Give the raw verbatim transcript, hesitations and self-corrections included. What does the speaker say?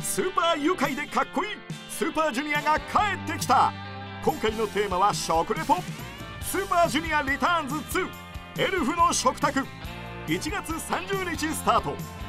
スーパー愉快でかっこいいスーパージュニアが帰ってきた。今回のテーマは食レポ。スーパージュニアリターンズツーエルフの食卓いちがつさんじゅうにちスタート。